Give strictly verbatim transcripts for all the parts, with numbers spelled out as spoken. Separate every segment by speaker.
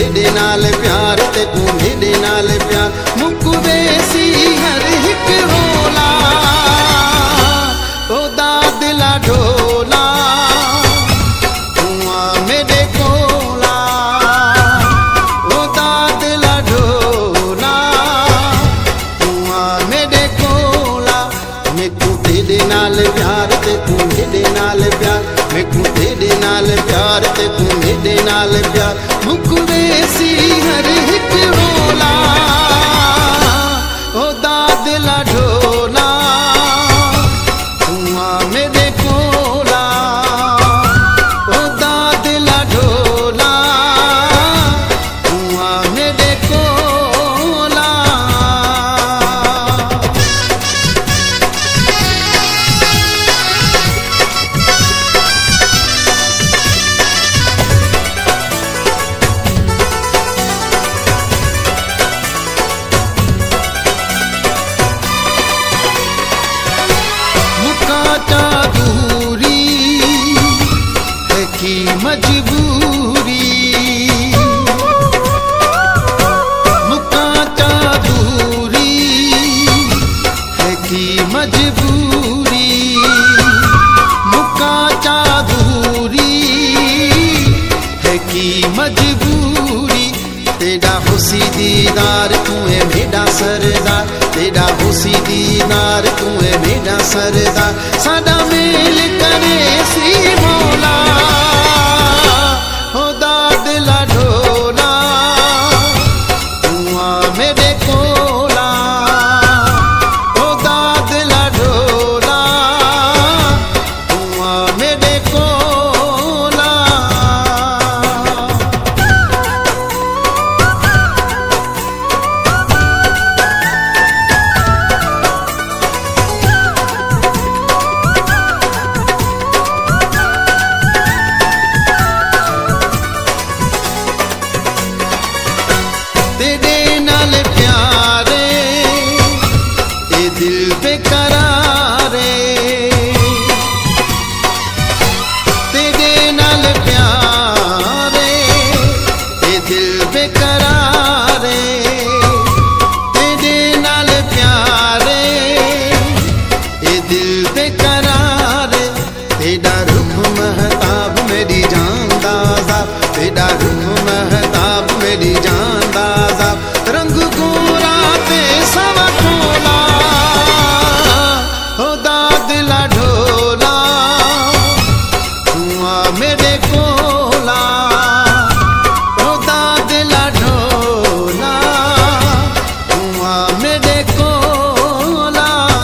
Speaker 1: मेरे नाल प्यार ते तू मेरे नाल प्यार मुकवे सी हर एक होला ओदा दिला ढोला तू आ मेरे कोला ओदा दिला ढोला तू आ मेरे कोला मैं तू तेरे नाल प्यार ते तू मेरे नाल प्यार मैं तू तेरे नाल प्यार ते तू मेरे नाल प्यार मुकवे सी हर एक होला ओदा दिला ढोला तू आ मेरे कोला ओदा दिला ढोला तू आ मेरे कोला। मजबूरी मुकाता दूरी है की मजबूरी मुकाता दूरी है की मजबूरी तेरा हुसी दीदार तू है मेरा सरदार तेरा हुसी दीदार तू है मेरा सरदार सादा मेल करे सी मौला ओदा दिला ढोला तू आ मेरे कोला ओदा दिला ढोला तू आ मेरे कोला। तेरे नाल प्यारे ए दिल बेकरारे तेरे नाल प्यारे ए दिल बेकरारे तेरे नाल प्यारे ए दिल बेकरारे तेरा रुख महताब मेरी जान दा ज़ाब तेरा रुख महताब मेरी जान दा रंग गोरा ते सवा खोला ओदा दिला ढोला तू आ मेरे कोला ओदा दिला ढोला तू आ मेरे कोला।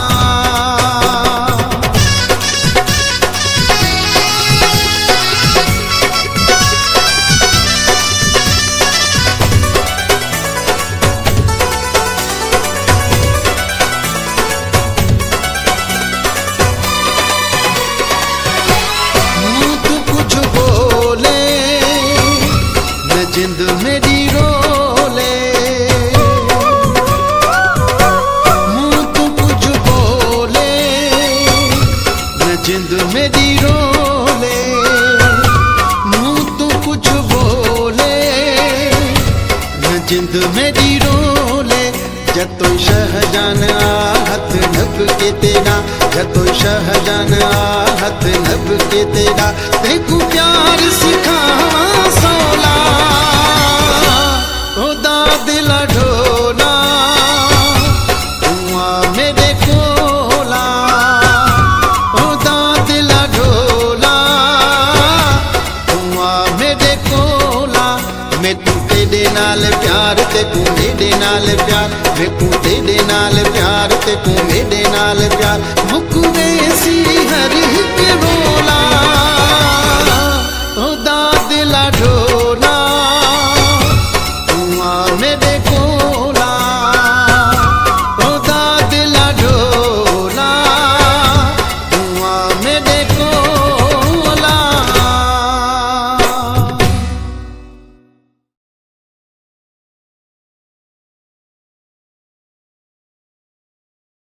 Speaker 1: जिंद मेरी रोले मुँह तू कुछ बोले न जिंद मेरी रोले मुँह तू कुछ बोले न जिंद मेरी रोले जतो शहजान हाथ नभ के तेरा जतो शहजान हाथ नभ के तेरा देखू प्यार सिखावा सोला ओदा दिला ढोला तू आ मेरे कोला ओदा दिला ढोला तू आ मेरे कोला मैं तू तेरे नाल प्यार ते तू मेरे नाल प्यार मैं तू तेरे नाल प्यार ते तू मेरे नाल प्यार मुकवे सी